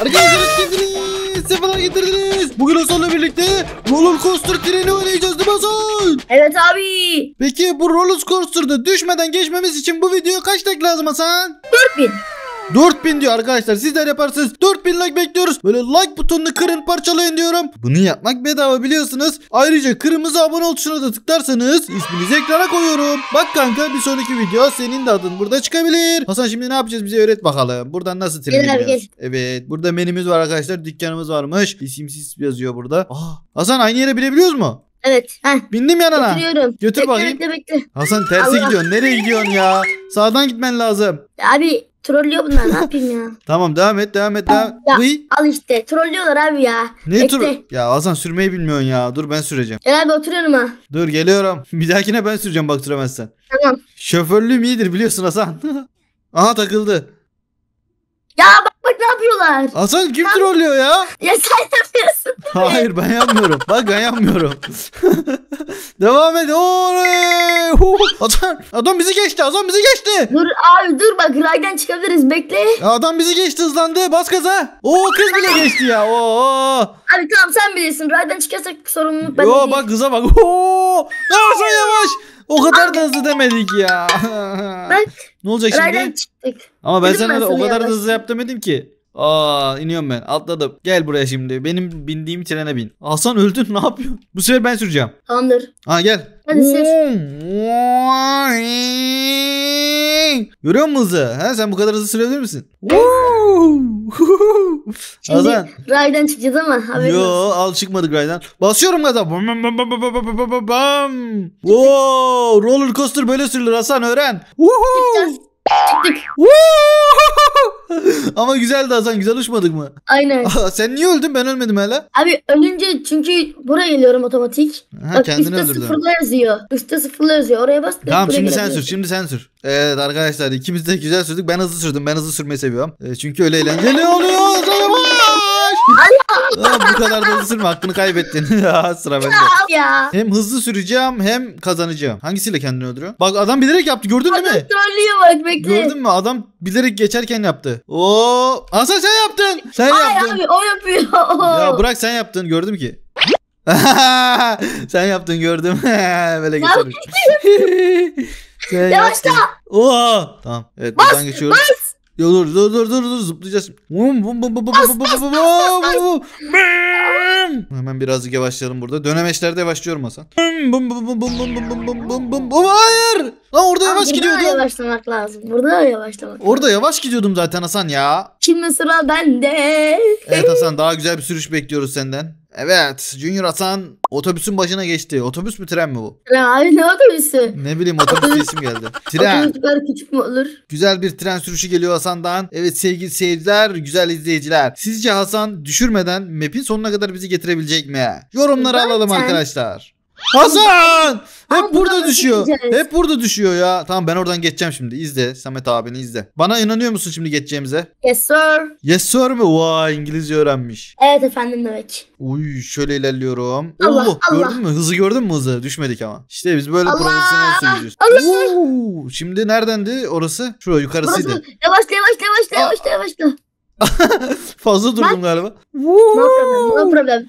Arkadaşlar hoş geldiniz. Sefalar getirdiniz. Bugün Hasan'la birlikte roller coaster treni oynayacağız değil mi Hasan? Evet abi. Peki bu roller coaster'da düşmeden geçmemiz için bu videoya kaç like lazım Hasan? 4000. 4000 diyor arkadaşlar. Sizler yaparsınız. 4000 like bekliyoruz. Böyle like butonunu kırın, parçalayın diyorum. Bunu yapmak bedava biliyorsunuz. Ayrıca kırmızı abone ol tuşuna da tıklarsanız isminizi ekrana koyuyorum. Bak kanka, bir sonraki video senin de adın burada çıkabilir. Hasan şimdi ne yapacağız, bize öğret bakalım. Buradan nasıl trene Gel abi, biniyoruz? Evet, burada menümüz var arkadaşlar. Dükkanımız varmış. İsimsiz yazıyor burada. Hasan aynı yere binebiliyoruz mu? Evet. Heh. Bindim yanına. Götürüyorum. Götür bakayım. Bekle. Hasan tersi Allah. gidiyorsun. Nereye gidiyorsun ya? Sağdan gitmen lazım. Abi trollüyor bunlar, ne yapayım ya? Tamam, devam et. Ya, Uy. al işte trollüyorlar abi ya. Ne Bekle. tur? Ya Hasan sürmeyi bilmiyorsun ya. Dur ben süreceğim. Gel abi, oturuyorum ha. Dur geliyorum. Bir dahakine ben süreceğim bak süremezsen. Tamam. Şoförlüğüm iyidir biliyorsun Hasan. Aha takıldı. Ya bak ne yapıyorlar? Hasan kim trollüyor ya? Ya sen yapıyorsun. Hayır ben yapmıyorum. Bak ben yapmıyorum. Devam et. Oley! Hasan adam bizi geçti. Hasan bizi geçti. Dur abi dur, bak raydan çıkabiliriz, bekle. Ya adam bizi geçti, hızlandı. Bas gaza. Oo kız bile geçti ya. Oo. Abi tamam, sen bilirsin, raydan çıkarsak sorumluluk bende Yo değil. bak kıza bak. Oo. Ya Hasan yavaş. O kadar da hızlı demedik ya. Bak Ne olacak raydan şimdi? çıktık. Ama ben Dedim sana ben da o sana kadar da yavaş. hızlı yap demedim ki. İniyorum ben. Atladım. Gel buraya şimdi. Benim bindiğim trene bin. Hasan öldün, ne yapıyorsun? Bu sefer ben süreceğim. Tamamdır. Gel. Hadi sür. Görüyor musun hızı? Sen bu kadar hızlı sürebilir misin? Şimdi Hasan. raydan çıkacağız ama haberin Yo olsun. al çıkmadık raydan. Basıyorum gaza. Bam bam bam bam bam bam bam bam bam. Wow, roller coaster böyle sürülür Hasan, öğren. Çıktık. Ama güzeldi Hasan, güzel uçmadık mı? Aynen. Sen niye öldün, ben ölmedim hala. Abi ölünce çünkü buraya geliyorum otomatik. Bak Kendini üstte öldürdün. sıfırla yazıyor. Üstte sıfırla yazıyor. Oraya bas. Tamam buraya şimdi sen sür, gelebiliyorsun. şimdi sen sür. Evet arkadaşlar, ikimiz de güzel sürdük. Ben hızlı sürdüm, ben hızlı sürmeyi seviyorum. Çünkü öyle eğlenceli oluyor. Bu kadar da hızlı sürme, hakkını kaybettin. Sıra bende. Ya. Hem hızlı süreceğim hem kazanacağım. Hangisiyle kendini öldürüyor? Bak adam bilerek yaptı, gördün değil mi? Trollüyor bak, bekle. Gördün mü? Adam bilerek geçerken yaptı. Oo! Hasan sen yaptın. Sen Ay yaptın. abi o yapıyor. Ya bırak, sen yaptın, gördüm ki. Sen yaptın, gördüm. Böyle geçelim. Sen Yavaşla. yaptın. Oo! Tamam. Evet, buradan geçiyoruz. Yo, dur zıplayacağız. Hemen birazcık yavaşlayalım burada. Dönemeçlerde yavaşlıyorum Hasan. Hayır! Lan orada yavaş Burada gidiyordum. yavaşlamak lazım. Burada yavaşlamak. Orada yavaş gidiyordum zaten Hasan ya. Şimdi sıra bende. Evet Hasan, daha güzel bir sürüş bekliyoruz senden. Evet, Junior Hasan otobüsün başına geçti. Otobüs mü tren mi bu? Ya abi ne otobüsü? Ne bileyim, otobüs diye isim geldi. Tren. Otobüsler küçük mü olur? Güzel bir tren sürüşü geliyor Hasan'dan. Evet sevgili seyirciler, güzel izleyiciler. Sizce Hasan düşürmeden map'in sonuna kadar bizi getirebilecek mi? Yorumları Zaten. alalım arkadaşlar. Hasan! Hep Ama burada buradan düşüyor. geçeceğiz. Hep burada düşüyor ya. Tamam, ben oradan geçeceğim şimdi. İzle Samet abini izle. Bana inanıyor musun şimdi geçeceğimize? Yes sir. Yes sir mi? Vay, İngilizce öğrenmiş. Evet efendim demek. Uy, şöyle ilerliyorum. Allah, Oo, Allah. gördün mü? Hızı gördün mü hızı? Düşmedik ama. İşte biz böyle Allah, profesyonel sürücüyüz. Allah. Oo, şimdi neredendi orası? Şurada yukarısıydı. Burası yavaşla. Fazla durdum galiba. No problem.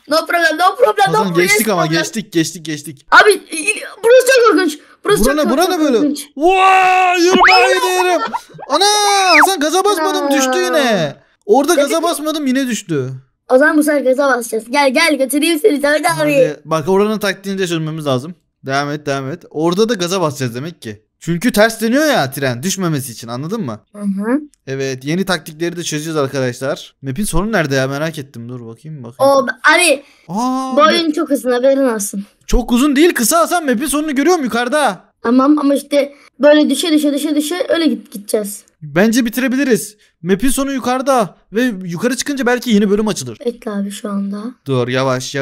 Hasan geçtik ama geçtik. Abi burası çok korkunç. Bura ne böyle? korkunç. Vay, yürüme giderim. Ana, Hasan gaza basmadım, düştü yine. Orada gaza basmadım, yine düştü. O zaman bu sefer gaza basacağız. Gel götüreyim seni Samet abi. Hadi, bak oranın taktiğini de çözmemiz lazım. Devam et. Orada da gaza basacağız demek ki. Çünkü ters dönüyor ya tren, düşmemesi için, anladın mı? Hı. Evet, yeni taktikleri de çözeceğiz arkadaşlar. Map'in sonu nerede ya, merak ettim. Dur bakayım. O abi Aa, boyun çok uzun, haberin olsun. çok uzun değil, kısa Hasan. Map'in sonunu görüyorum yukarıda. Tamam ama işte böyle düşe öyle gideceğiz. Bence bitirebiliriz. Map'in sonu yukarıda ve yukarı çıkınca belki yeni bölüm açılır. Bekle abi şu anda. Dur, yavaş.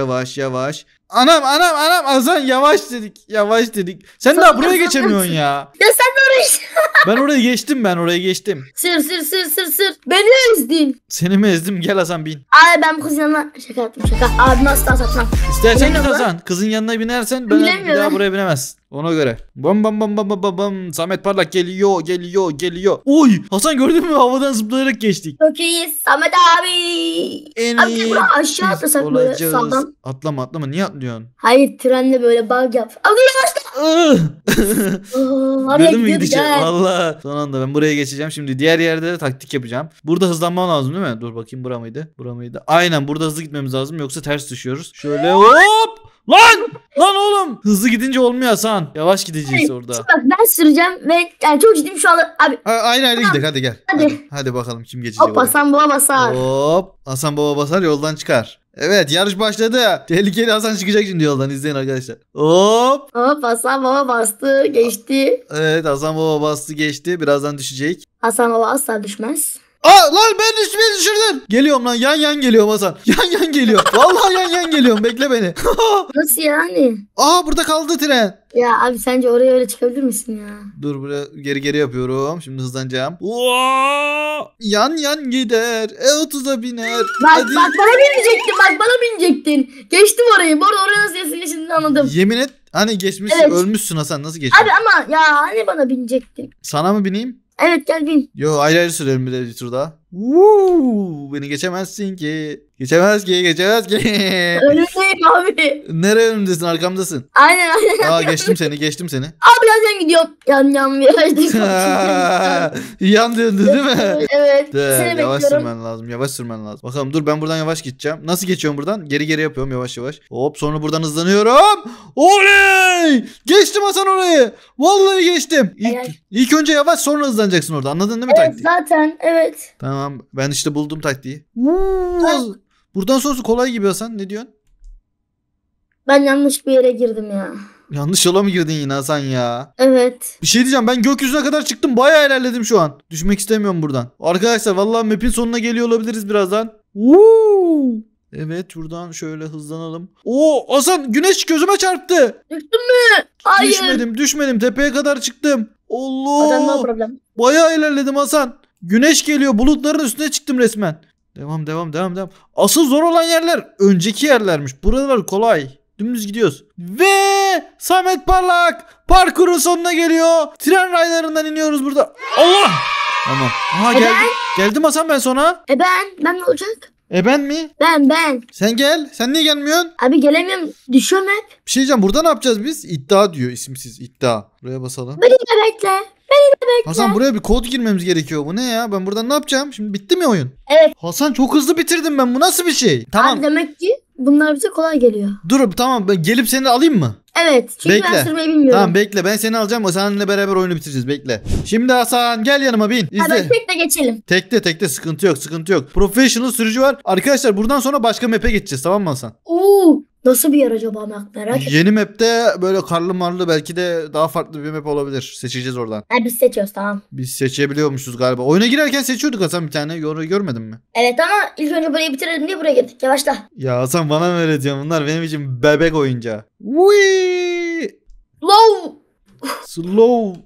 Anam Hasan, yavaş dedik. Sen daha buraya geçemiyorsun ya. Ya sen de oraya Ben oraya geçtim. sür. Beni ezdin. Seni mi ezdim? Gel Hasan, bin. Abi ben bu kızın yanına şaka yaptım. Abi nasıl satmam. İstersen git Bilemiyorum Hasan. Kızın yanına binersen bir daha Bilemiyorum. buraya binemezsin. Ona göre. Bam bam bam bam bam bam bam. Samet Parlak geliyor. Oy! Hasan gördün mü? Havadan zıplayarak geçtik. Çok iyi Samet abi. En Abi iyi buradan aşağı biz atlasak böyle olacağız. sağdan. Atlama. Niye atlıyorsun? Hayır trenle böyle bug yap. Abi oraya Gördün mü gidiyordu gidişi? gel. Valla. Son anda ben buraya geçeceğim. Şimdi diğer yerde de taktik yapacağım. Burada hızlanmam lazım değil mi? Dur bakayım bura mıydı? Bura mıydı? Aynen burada hızlı gitmemiz lazım. Yoksa ters düşüyoruz. Şöyle hop. Lan oğlum. Hızlı gidince olmuyor Hasan. Yavaş gideceğiz orada. Şimdi bak ben süreceğim ve yani çok ciddiyim şu anda. Abi Aynı gidelim hadi gel. Hadi. Hadi bakalım kim geçecek. hop oraya. Hasan baba basar. Hop. Hasan baba basar yoldan çıkar. Evet yarış başladı. Tehlikeli Hasan çıkacak şimdi yoldan izleyin arkadaşlar. Hop. Hop Hasan baba bastı geçti. Evet Hasan baba bastı geçti. Birazdan düşecek. Hasan baba asla düşmez. Lan ben düşürdüm. Geliyorum lan yan geliyorum Hasan. Yan geliyor. Vallahi yan geliyorum bekle beni. Nasıl yani? Burada kaldı tren. Ya abi sence oraya öyle çıkabilir misin ya? Dur buraya geri yapıyorum. Şimdi hızlanacağım. Yan gider. E30'a biner. Bak bana binecektin. Geçtim orayı. Bu arada oraya nasıl geçtiğini anladım. Yemin et. Hani geçmişsin Evet. ölmüşsün Hasan nasıl geçtin? Abi ama ya hani bana binecektin. Sana mı bineyim? Evet gel bin. Yo ayrı sürelim bir turda. Woo! Beni geçemezsin ki. Geçemez ki. Önündeyim abi. Nereye önümdesin arkamdasın. Aynen. Geçtim seni. Abi yan gidiyorum. Yan virajda. Yan döndü değil mi? Evet. Seni Yavaş bekliyorum. sürmen lazım. Bakalım dur ben buradan yavaş gideceğim. Nasıl geçiyorum buradan? Geri yapıyorum yavaş. Hop sonra buradan hızlanıyorum. Oley! Geçtim Hasan orayı. Vallahi geçtim. İlk önce yavaş sonra hızlanacaksın orada. Anladın değil mi Evet taktiği? zaten evet. Tamam ben işte buldum taktiği. Buradan sonrası kolay gibi Hasan. Ne diyorsun? Ben yanlış bir yere girdim ya. Yanlış yola mı girdin yine Hasan ya? Evet. Bir şey diyeceğim ben gökyüzüne kadar çıktım. Bayağı ilerledim şu an. Düşmek istemiyorum buradan. Arkadaşlar vallahi map'in sonuna geliyor olabiliriz birazdan. Evet buradan şöyle hızlanalım. Hasan güneş gözüme çarptı. Düştün mü? Hayır. Düşmedim. Tepeye kadar çıktım. Zaten no Allah. problem. Bayağı ilerledim Hasan. Güneş geliyor. Bulutların üstüne çıktım resmen. Devam. Asıl zor olan yerler önceki yerlermiş. Buralar kolay. Dümdüz gidiyoruz. Ve Samet Parlak parkurun sonuna geliyor. Tren raylarından iniyoruz burada. Allah! Tamam. Geldim Hasan ben sonra. Ben ne olacak? Ben mi? Ben. Sen gel. Sen niye gelmiyorsun? Abi gelemiyorum. Düşüyorum hep. Bir şey diyeceğim. Burada ne yapacağız biz? İddia diyor isimsiz iddia. Buraya basalım. Beni de bekle. Hasan buraya bir kod girmemiz gerekiyor. Bu ne ya? Ben buradan ne yapacağım? Şimdi bitti mi oyun? Evet. Hasan çok hızlı bitirdim ben. Bu nasıl bir şey? Tamam. Abi demek ki bunlar bize kolay geliyor. Dur tamam ben gelip seni alayım mı? Evet. Çünkü Bekle. ben sürmeyi bilmiyorum. Tamam bekle ben seni alacağım. Hasan'la beraber oyunu bitireceğiz bekle. Şimdi Hasan gel yanıma bin. İzle. Hadi tek de geçelim. Tekte sıkıntı yok. Professional sürücü var. Arkadaşlar buradan sonra başka map'e geçeceğiz tamam mı Hasan? Nasıl bir yer acaba merak ettim. Yeni map'te böyle karlı marlı belki de daha farklı bir map olabilir. Seçeceğiz oradan. Biz seçiyoruz tamam. Biz seçebiliyormuşuz galiba. Oyuna girerken seçiyorduk Hasan bir tane. Görmedin mi? Evet ama ilk önce burayı bitirelim diye buraya girdik. Yavaşla. Ya Hasan bana mı öyle diyorsun? Bunlar benim için bebek oyuncağı. Whee! Slow.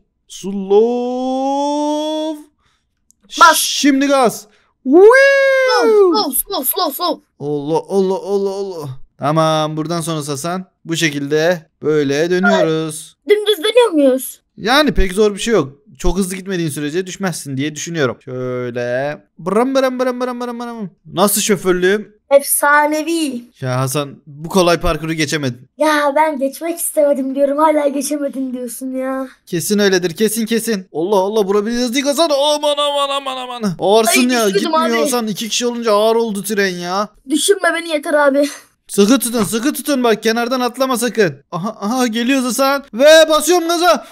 Slow. Bas. Şimdi gaz. Whee! Slow. Allah. Tamam buradan sonrası Hasan. Bu şekilde böyle dönüyoruz. Dümdüz dönüyor muyuz? Yani pek zor bir şey yok. Çok hızlı gitmediğin sürece düşmezsin diye düşünüyorum. Şöyle. Bram. Nasıl şoförlüğüm? Efsanevi. Ya Hasan bu kolay parkuru geçemedin. Ya ben geçmek istemedim diyorum. Hala geçemedin diyorsun ya. Kesin öyledir kesin. Allah bura bir hızlı Hasan. Aman. Ağırsın ya düşürdüm gitmiyor abi. Hasan. 2 kişi olunca ağır oldu tren ya. Düşünme beni yeter abi. Sıkı tutun bak kenardan atlama sakın. Aha geliyoruz Hasan. Ve basıyorum gaza.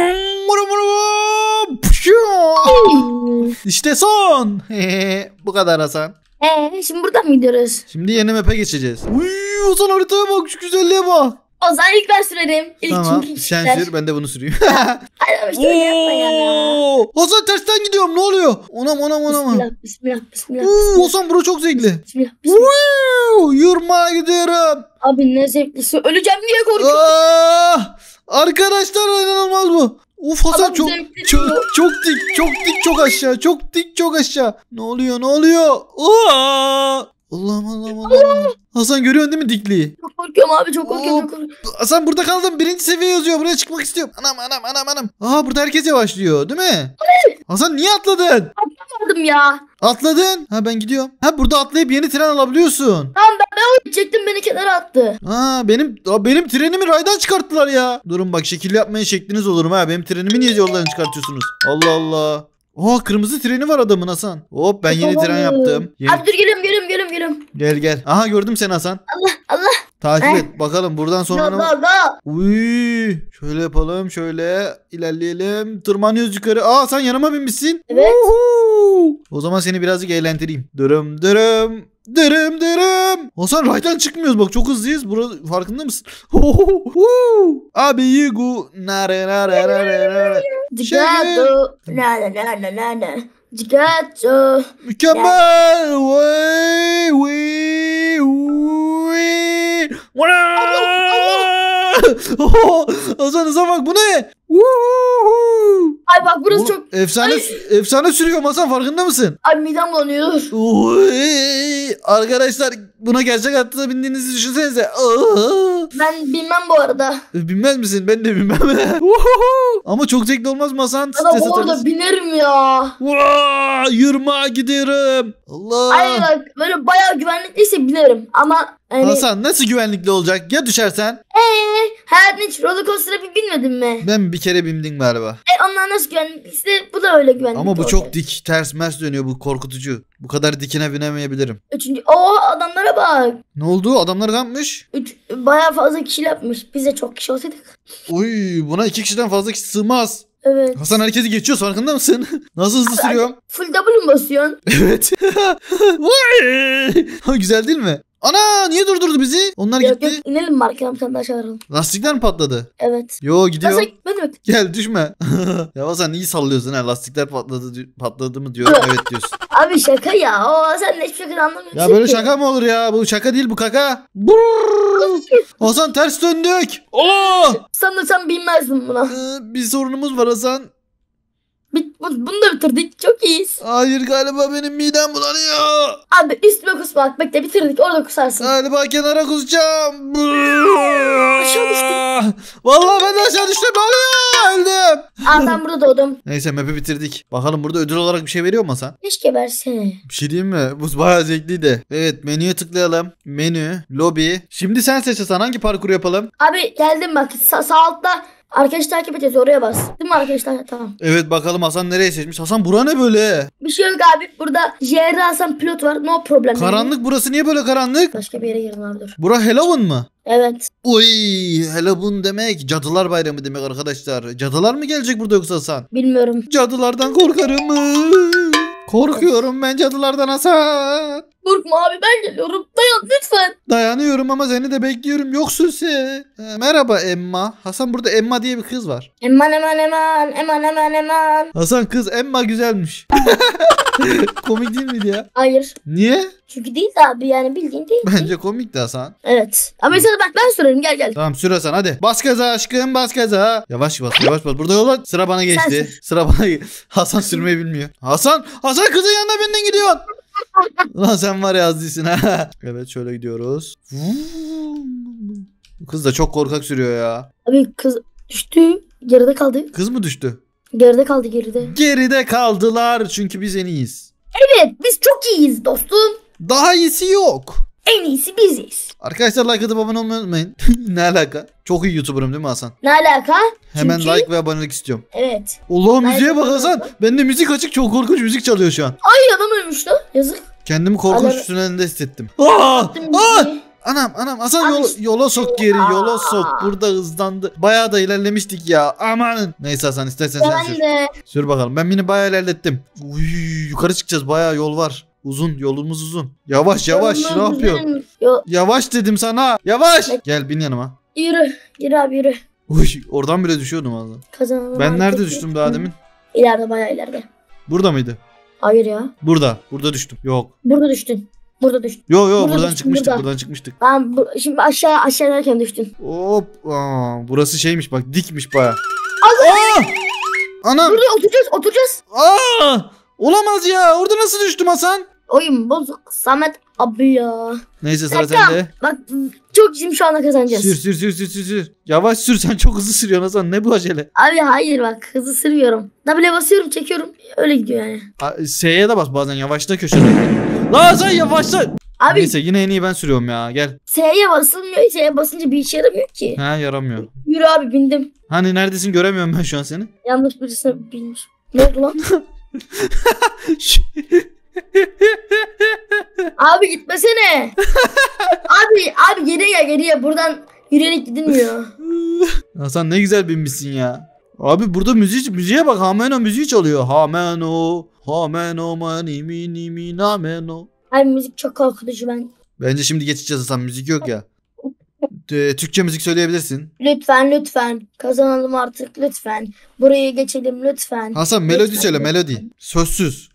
İşte son. Bu kadar Hasan. Şimdi buradan mı gidiyoruz? Şimdi yeni map'e geçeceğiz. Hasan haritaya bak şu güzelliğe bak. O zaman ilk ben sürerim. Tamam çünkü sen sür ben de bunu süreyim. Hayır ama işte öyle yapma ya. Hasan tersten gidiyorum ne oluyor? Anam. Bismillah. Hasan bura çok zevkli. Bismillah. Yürümeye gidiyorum. Abi ne zevklisi. Öleceğim diye korkuyorum. Arkadaşlar inanılmaz bu. Uf Hasan Adam çok zevkli çok diyor. çok dik çok aşağı. Ne oluyor? Allah'ım. Hasan görüyorsun değil mi dikliği? Çok korkuyorum. korkuyorum abi, çok korkuyorum. Çok korkuyorum. Hasan burada kaldım. 1. seviye yazıyor. Buraya çıkmak istiyorum. Anam. Aha burada herkes yavaşlıyor değil mi? Hasan niye atladın? Atladım ya. Atladın. Ha ben gidiyorum. Ha burada atlayıp yeni tren alabiliyorsun. Tamam ben çektim, beni kenara attı. Ha benim trenimi raydan çıkarttılar ya. Durun bak, şekil yapmayın, şekliniz olurum ha. Benim trenimi niye yoldan çıkartıyorsunuz? Allah Allah. Oha kırmızı treni var adamın Hasan. Hop ben yeni tren yaptım. Abi dur, geliyorum. Gel. Aha gördüm seni Hasan. Allah. Takip et bakalım buradan sonra ne var? Go. Uy, şöyle yapalım, şöyle ilerleyelim. Tırmanıyoruz yukarı. Aa sen yanıma binmişsin. Evet. Uhu. O zaman seni birazcık eğlendireyim. Dırım. Hasan raydan çıkmıyoruz bak, çok hızlıyız. Burada farkında mısın? Abi yigu. Nare. Gigato. Na. Gigato. Mükemmel. Hasan hıza bak, bu ne? Ay bak burası çok... Efsane sürüyor Hasan, farkında mısın? Ay midem bulanıyor. Arkadaşlar buna gerçek hayatta bindiğinizi düşünsenize. Ben bilmem bu arada. Bilmez misin? Ben de bilmem. Ama çok zevkli olmaz mı Hasan? Ama bu arada binerim ya. Yürüme gidiyorum. Allah. Ay bak böyle bayağı güvenlikliyse binerim. Ama yani... Hasan nasıl güvenlikli olacak? Ya düşersen? Hayatın hiç roller coaster'a binmedin mi? Ben bir kere bindim galiba. Onlar nasıl güvenlikliyse bu da öyle güvenlikli Ama bu olacak. çok dik, ters mers dönüyor, bu korkutucu. Bu kadar dikine binemeyebilirim. Adamlara bak. Ne oldu? Adamlar ne yapmış? Bayağı fazla kişi yapmış. Biz de çok kişi olsaydık. Uy, buna 2 kişiden fazla kişi sığmaz. Evet. Hasan herkesi geçiyor, farkında mısın? Nasıl hızlı sürüyorum? Full W mu basıyorsun? Evet. Vay! Güzel değil mi? Ana niye durdurdu bizi? Onlar Yok gitti. inelim mi arkadan bir tane daha çağıralım. Lastikler mi patladı? Evet. Yo gidiyor. Nasıl? Ben de Gel düşme. Ya Hasan iyi sallıyorsun ha. Lastikler patladı mı diyor. Evet diyorsun. Abi şaka ya. Sen de hiçbir şaka anlamıyorsun. Ya böyle şaka mı olur ya? Bu şaka değil, bu kaka. Hasan ters döndük. Sanırsam bilmezdim buna. Bir sorunumuz var Hasan. Bunu da bitirdik. Çok iyiyiz. Hayır galiba benim midem bulanıyor. Abi üstüme kusma. Bak bekle, bitirdik. Orada kusarsın. Galiba kenara kusacağım. Aşağı düştüm. Vallahi ben de aşağı düştüm. Ne oluyor? Öldüm. Ben burada doğdum. Neyse map'i bitirdik. Bakalım burada ödül olarak bir şey veriyor mu Hasan? Keşke versene. Bir şey diyeyim mi? Bu bayağı zevkliydi. Evet menüye tıklayalım. Menü, lobi. Şimdi sen seç Hasan, hangi parkuru yapalım? Abi geldim bak. Sağ altta arkadaş takip edeceğiz, oraya bas. Değil mi arkadaşlar? Tamam. Evet bakalım Hasan nereye seçmiş. Hasan bura ne böyle? Bir şey yok abi. Burada JR Hasan pilot var. No problem. Karanlık burası, niye böyle karanlık? Başka bir yere girdim abi, dur. Bura Halloween mı? Evet. Uy, Halloween demek Cadılar Bayramı demek arkadaşlar. Cadılar mı gelecek burada yoksa Hasan? Bilmiyorum. Cadılardan korkarım mı? Korkuyorum ben cadılardan Hasan. Korkma abi, ben geliyorum. Dayan lütfen. Dayanıyorum ama seni de bekliyorum, yoksun sen. Merhaba Emma. Hasan burada Emma diye bir kız var. Eman. Hasan kız Emma güzelmiş. Komik değil miydi ya? Hayır. Niye? Çünkü değil abi, yani bildiğin değil. Bence komikti Hasan. Evet. Ama mesela ben sürerim, gel. Tamam sür Hasan hadi. Bas gaza aşkım, bas gaza. Yavaş bas. Burada yol var. Sıra bana geçti. Sen Sıra bana Hasan sürmeyi bilmiyor. Hasan kızın yanına benden gidiyorsun. Lan sen var ya az değilsin ha. Evet şöyle gidiyoruz. Bu kız da çok korkak sürüyor ya. Abi kız düştü. Geride kaldı. Kız mı düştü? Geride kaldı, geride. Geride kaldılar çünkü biz en iyiyiz. Evet, biz çok iyiyiz dostum. Daha iyisi yok. En iyisi biziz. Arkadaşlar like atıp abone olmayı unutmayın. Ne alaka? Çok iyi YouTuber'ım değil mi Hasan? Ne alaka? Hemen Çünkü... like ve abonelik istiyorum. Evet. Allah müziğe Like bak Hasan. Bende müzik açık, çok korkunç müzik çalıyor şu an. Ay adam ölmüş lan. Yazık. Kendimi korkunç Adam- tünelinde hissettim. Attım müziği. Anam Hasan Abi- yola sok geri, yola sok. Burada hızlandı. Bayağı da ilerlemiştik ya. Amanın. Neyse Hasan istersen sen Ben sür. de. Sür bakalım. Ben beni bayağı ilerlettim. Uy, yukarı çıkacağız. Bayağı yol var. Uzun, yolumuz uzun. Yavaş ne yapıyorsun? Yavaş dedim sana. Yavaş. Gel bin yanıma. Yürü abi yürü. Uy, oradan bile düşüyordum az daha. Kazanalım. Ben abi, nerede peki. düştüm daha demin? İleride, bayağı ileride. Burada mıydı? Hayır ya. Burada düştüm. Yok. Burada düştün. Burada düştün. Yo Burada buradan düştüm, çıkmıştık. burada. Buradan çıkmıştık. Şimdi aşağı derken düştün. Hop. Burası şeymiş bak, dikmiş baya. Allah! Anam. Burada oturacağız. Olamaz ya. Orada nasıl düştüm Hasan? Oyun bozuk. Samet Abi ya. Neyse sıra Tamam. sende. Bak çok ciddiyim, şu anda kazanacağız. Sür. Yavaş sür, sen çok hızlı sürüyorsun Hasan. Ne bu acele? Abi hayır, bak hızlı sürüyorum. W'ye basıyorum, çekiyorum. Öyle gidiyor yani. S'ye de bas bazen, yavaşla köşede. Lan Hasan yavaşla. Abi Neyse yine en iyi ben sürüyorum ya, gel. S'ye basılmıyor. S'ye basınca bir işe yaramıyor ki. Ha, yaramıyor. Yürü abi, bindim. Hani neredesin, göremiyorum ben şu an seni. Yanlış birisine binmiş. Ne oldu lan? Abi gitmesene. abi geriye. Buradan yürüyerek gidilmiyor. Hasan ne güzel binmişsin ya. Abi burada müziğe bak, Hameno müziği çalıyor. Hameno mani mini mina meno. Abi müzik çok korkutucu ben. Bence şimdi geçeceğiz Hasan, müzik yok ya. Türkçe müzik söyleyebilirsin. Lütfen. Kazanalım artık lütfen. Burayı geçelim lütfen. Hasan melodi Lütfen, söyle, lütfen. melodi. Sözsüz.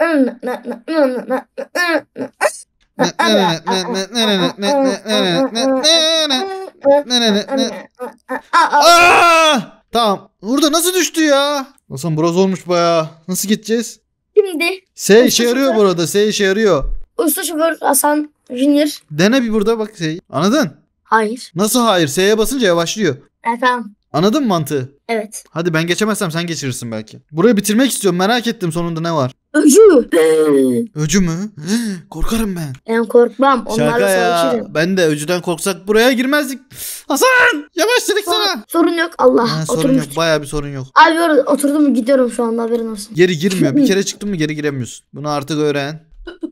Aa! Tamam. Burada nasıl düştü ya? Hasan burası olmuş baya. Nasıl gideceğiz? Şimdi S işe yarıyor burada. S işe yarıyor. usta şoför Hasan Junior. Dene bir burada bak S. Anladın? Hayır. Nasıl hayır? S'ye basınca yavaşlıyor. Tamam. Anladın mı mantığı? Evet. Hadi ben geçemezsem sen geçirirsin belki. Burayı bitirmek istiyorum. Merak ettim sonunda ne var. Öcü. Öcü mü? Korkarım ben. Ben korkmam. Onlarla Şaka ya. savaşırım. Ben de öcüden korksak buraya girmezdik. Hasan! Yavaş dedik sana. Sorun yok. Allah. Ha, sorun Oturmuş. yok. Bayağı bir sorun yok. Abi orada oturdum, gidiyorum şu anda, haberin olsun. Geri girmiyor. Bir kere çıktın mı geri giremiyorsun. Bunu artık öğren.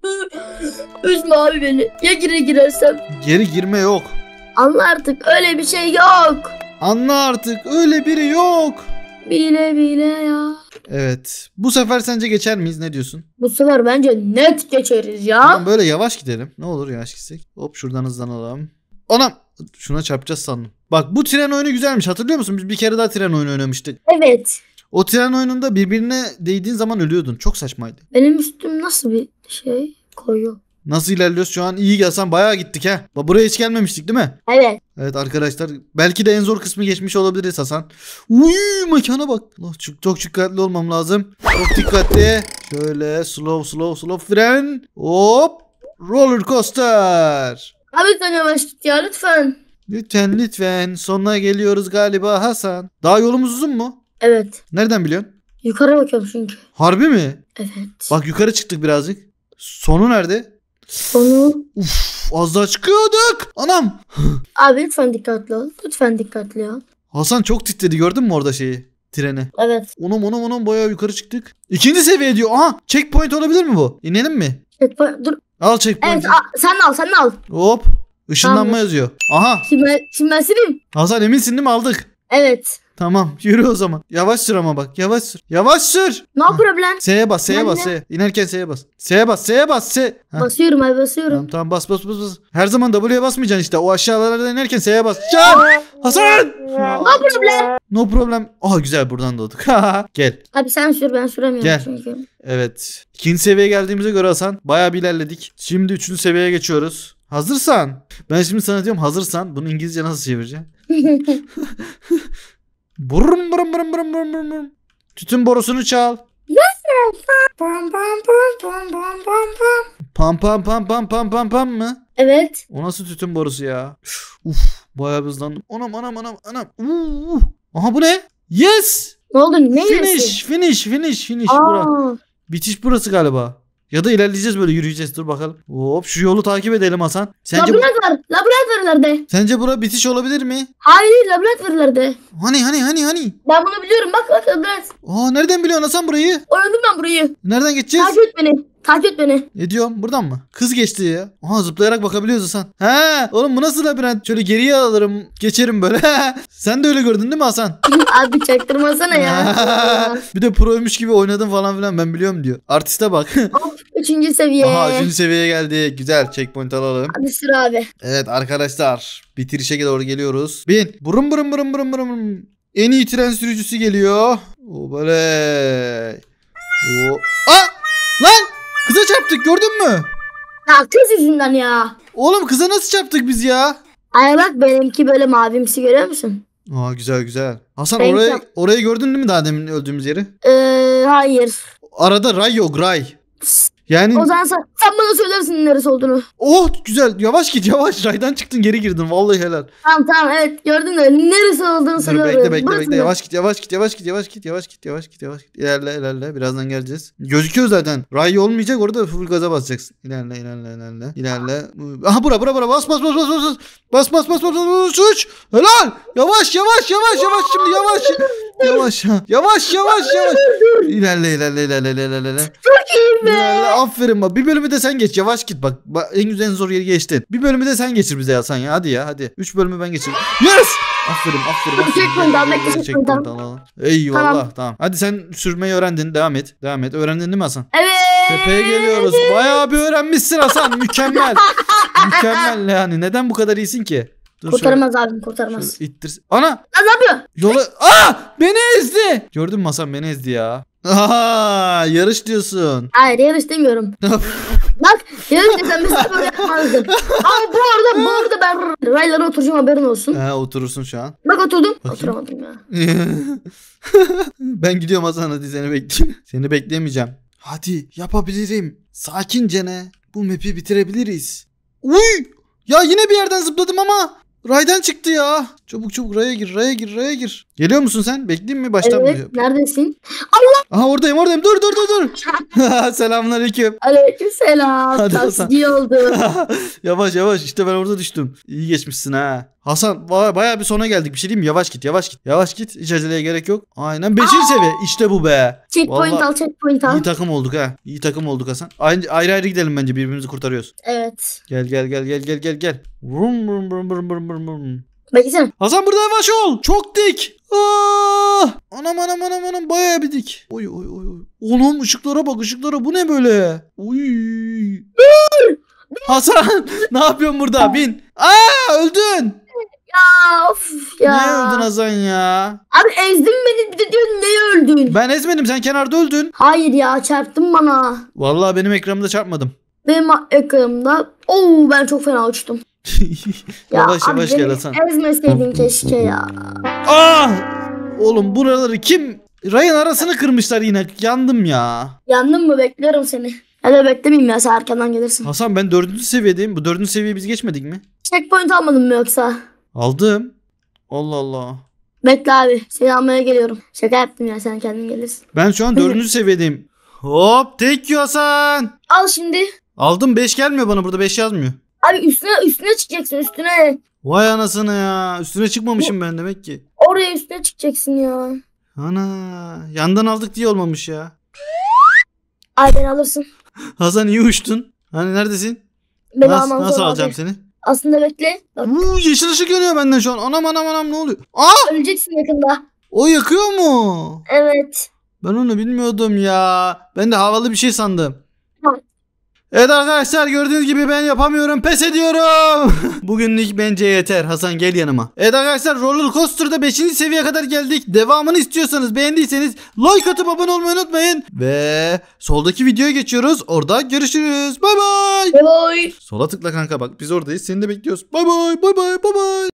Üzme abi beni. Ya girersem? Geri girme yok. Anla artık, öyle bir şey yok. Anla artık. Öyle biri yok. Bile ya. Evet. Bu sefer sence geçer miyiz? Ne diyorsun? Bu sefer bence net geçeriz ya. Tamam, böyle yavaş gidelim. Ne olur yavaş gitsek. Hop şuradan hızlanalım. Anam. Şuna çarpacağız sandım. Bak bu tren oyunu güzelmiş. Hatırlıyor musun? Biz bir kere daha tren oyunu oynamıştık. Evet. O tren oyununda birbirine değdiğin zaman ölüyordun. Çok saçmaydı. Benim üstüm nasıl bir şey koyuyor? Nasıl ilerliyoruz şu an? İyi gelsen bayağı gittik ha. Bak buraya hiç gelmemiştik değil mi? Evet. Evet arkadaşlar. Belki de en zor kısmı geçmiş olabiliriz Hasan. Uy, mekana bak. Allah, çok dikkatli olmam lazım. Çok dikkatli. Şöyle slow fren. Hop. Roller coaster. Abi sen yavaş git ya lütfen. Lütfen. Sonuna geliyoruz galiba Hasan. Daha yolumuz uzun mu? Evet. Nereden biliyorsun? Yukarı bakıyorum çünkü. Harbi mi? Evet. Bak yukarı çıktık birazcık. Sonu nerede? Sonu. Uf, az daha çıkıyorduk. Anam. Abi lütfen dikkatli ol. Lütfen dikkatli ol. Hasan çok titredi, gördün mü orada şeyi? Treni. Evet. Onam bayağı yukarı çıktık. İkinci seviye diyor. Aha, checkpoint olabilir mi bu? İnelim mi? Dur. Al checkpoint. Evet sen al. Hop. Işınlanma Tamam. yazıyor. Aha. Şimdi ben sileyim. Hasan eminsin değil mi, aldık? Evet. Tamam yürü o zaman. Yavaş sür ama bak, yavaş sür. Yavaş sür. No problem. S'ye bas. Nerede? İnerken S'ye bas. S'ye bas. Heh. Basıyorum abi, basıyorum. Tamam bas. Her zaman W'ye basmayacaksın işte. O aşağılarda inerken S'ye basacaksın. Hasan! No problem. No problem. Aha güzel, buradan doğduk. Gel. Abi sen sür, ben süremiyorum Gel. çünkü. Evet. İkinci seviyeye geldiğimize göre Hasan bayağı bir ilerledik. Şimdi üçüncü seviyeye geçiyoruz. Hazırsan. Ben şimdi sana diyorum hazırsan. Bunu İngilizce nasıl çevireceğim? Burum. Tütün borusunu çal. Pam mı? Evet. O nasıl tütün borusu ya? Uf, bayağı bir hızlandım. Anam. Aha bu ne? Yes! Ne oldu? Ne yiyorsun? Finish bura. Bitiş burası galiba. Ya da ilerleyeceğiz, böyle yürüyeceğiz. Dur bakalım. Hop şu yolu takip edelim Hasan. Labirent. Sence bura bitiş olabilir mi? Hayır, labirent. Hani? Ben bunu biliyorum, bak labirent. Aa, nereden biliyorsun Hasan burayı? Oynadım ben burayı. Nereden geçeceğiz? Takip et beni. Ediyorum. Buradan mı? Kız geçti ya. Aha, zıplayarak bakabiliyoruz Hasan. He, oğlum bu nasıl labirent? Şöyle geriye alırım. Geçerim böyle. Sen de öyle gördün değil mi Hasan? Abi çaktırmasana ya. Bir de proymuş gibi oynadım falan filan, ben biliyorum diyor. Artiste bak. Hop, 3. seviye. Aha, 3. seviyeye geldi. Güzel, checkpoint alalım. Hadi sür abi. Evet arkadaşlar, bitirişe doğru geliyoruz. Bin. Burum. En iyi tren sürücüsü geliyor. O böyle. O. Lan! Kıza çarptık, gördün mü? Ya kız yüzünden ya. Oğlum kıza nasıl çarptık biz ya? Ay bak, benimki böyle mavimsi, görüyor musun? Aa, güzel. Hasan Ben orayı gördün değil mi daha demin öldüğümüz yeri? Hayır. Arada ray yok, ray. Yani O zaman sen bana söylersin neresi olduğunu. oh güzel. Yavaş git yavaş. Raydan çıktın geri girdin. Vallahi helal. Tamam evet gördün mü? Neresi olduğunu Dur söylüyorum. bekle Burası mı? yavaş git. İlerle birazdan geleceğiz. Gözüküyor zaten. Ray olmayacak orada full gaza basacaksın. İlerle. Aha bura bas. Uç. Helal. Yavaş şimdi yavaş. Yavaş. İlerle. Çok iyiyim be. İlerle. Aferin bak. Bir bölümü de sen geç. Yavaş git bak. En zor yeri geçtin. Bir bölümü de sen geçir bize Hasan ya. Hadi. 3 bölümü ben geçireyim. Yes! Aferin. Checkpoint al, bekle, checkpoint al. al. Eyvallah tamam. Hadi sen sürmeyi öğrendin. Devam et. Öğrendin değil mi Hasan? Evet. Tepeye geliyoruz. Bayağı bir öğrenmişsin Hasan. Mükemmel. Mükemmel yani. Neden bu kadar iyisin ki? Dur Kurtarmaz abim kurtarmaz. şöyle ittir. Ana! Lan ne yapıyor? Yola... Beni ezdi. Gördün mü Hasan beni ezdi ya. Yarış diyorsun. Hayır yarış demiyorum. Bak yarış desem mesela böyle yapmazdım. Ama bu arada ben raylara oturacağım haberin olsun. Oturursun şu an. Bak oturdum. Bakayım. Oturamadım ya. Ben gidiyorum Hasan hadi seni bekleyeyim. Seni bekleyemeyeceğim. Hadi yapabilirim. Sakince ne? Bu map'i bitirebiliriz. Uy! Ya yine bir yerden zıpladım ama raydan çıktı ya. Çabuk raya gir. Geliyor musun sen? Bekleyeyim mi? Baştan mı? Evet neredesin? Aha oradayım. Dur. Selamünaleyküm. Aleykümselam. Hadi Hasan. Taksici oldu. Yavaş işte ben orada düştüm. İyi geçmişsin ha. Hasan bayağı bir sona geldik. Bir şey diyeyim mi? Yavaş git. Hiç aceleye gerek yok. Aynen 5. seviye. İşte bu be. Checkpoint Vallahi al checkpoint al. İyi takım olduk ha. İyi takım olduk Hasan. Ayrı gidelim bence birbirimizi kurtarıyoruz. Evet. Gel. Vrum. Beklesene. Hasan burada yavaş ol. Çok dik. Anam bayağı bir dik. Oy. Oğlum ışıklara bak bu ne böyle? Uy. Hasan ne yapıyorsun burada? Bin. Öldün. Ya of ya. Niye öldün Hasan ya? Abi ezdin beni bir de diyorsun neye öldün? Ben ezmedim sen kenarda öldün. Hayır ya çarptın bana. Vallahi benim ekranımda çarpmadım. Benim ekranımda ben çok fena uçtum. Yavaş abi gel beni Hasan. ezmeseydin keşke ya. Oğlum buraları kim? Rayın arasını kırmışlar yine. Yandım ya. Yandın mı? Bekliyorum seni. Hadi beklemeyeyim ya sen arkadan gelirsin. Hasan ben 4. seviyedeyim. Bu 4. seviyeyi biz geçmedik mi? Checkpoint almadın mı yoksa? Aldım. Allah. Bekle abi seni almaya geliyorum. Şaka yaptım ya sen kendin gelirsin. Ben şu an 4. seviyedeyim. Hop tek you Hasan. Al şimdi. Aldım 5 gelmiyor bana burada 5 yazmıyor. Abi üstüne çıkacaksın üstüne. Vay anasını ya. Üstüne çıkmamışım ben demek ki. Oraya üstüne çıkacaksın ya. Ana yandan aldık diye olmamış ya. Ay beni alırsın. Hasan iyi uçtun. Hani neredesin? Beni alman Nasıl zor alacağım abi. seni? Aslında bekle. Bak, Yeşil ışık yanıyor benden şu an. Anam ne oluyor? öleceksin yakında. O yakıyor mu? Evet. Ben onu bilmiyordum ya. Ben de havalı bir şey sandım. Tamam. Evet arkadaşlar gördüğünüz gibi ben yapamıyorum. Pes ediyorum. Bugünlük bence yeter. Hasan gel yanıma. Evet arkadaşlar Roller Coaster'da 5. seviyeye kadar geldik. Devamını istiyorsanız beğendiyseniz like atıp abone olmayı unutmayın. Ve soldaki videoya geçiyoruz. Orada görüşürüz. Bay bay. Bye bye. Sola tıkla kanka bak biz oradayız. Seni de bekliyoruz. Bay bay.